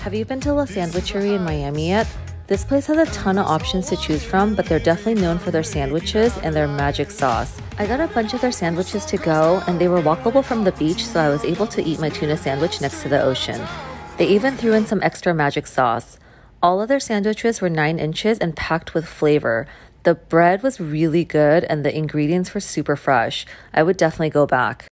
Have you been to La Sandwichery in Miami yet? This place has a ton of options to choose from, but they're definitely known for their sandwiches and their magic sauce. I got a bunch of their sandwiches to go, and they were walkable from the beach, so I was able to eat my tuna sandwich next to the ocean. They even threw in some extra magic sauce. All of their sandwiches were 9 inches and packed with flavor. The bread was really good, and the ingredients were super fresh. I would definitely go back.